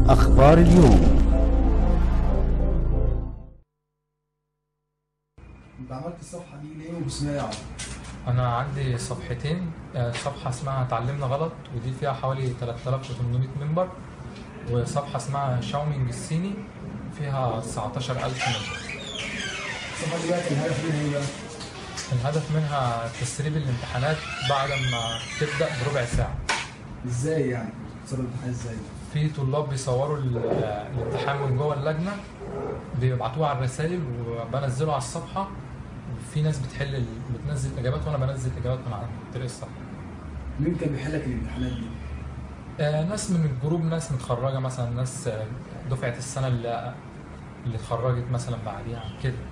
أخبار اليوم. انت عملت الصفحه دي ليه وباسمها ايه يا عمرو؟ أنا عندي صفحتين، صفحة اسمها اتعلمنا غلط ودي فيها حوالي 3800 ممبر، وصفحة اسمها شاومينج الصيني فيها 19000 ممبر. الصفحه دي بقى كان الهدف منها ايه بقى؟ الهدف منها تسريب الامتحانات بعد ما تبدأ بربع ساعة. ازاي يعني؟ بتصرف الامتحان ازاي؟ في طلاب بيصوروا الامتحان من جوه اللجنة، بيبعتوه على الرسائل وبنزله على الصفحة، وفي ناس بتنزل إجابات وأنا بنزل إجابات من عن طريق الصفحة. مين كان بيحل لك الامتحانات دي؟ ناس من الجروب، ناس متخرجة مثلا، ناس دفعة السنة اللي اتخرجت مثلا بعديها كده.